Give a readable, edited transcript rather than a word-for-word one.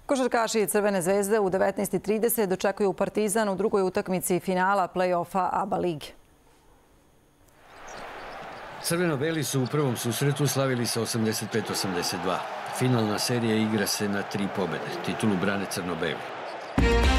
Košarkaši Crvene zvezde u 19:30 dočekuju Partizan u drugoj utakmici finala play-offa ABA lige. Crveno-beli su u prvom susretu slavili sa 85-82. Finalna serija igra se na 3 pobjede. Titulu brane crno-beli.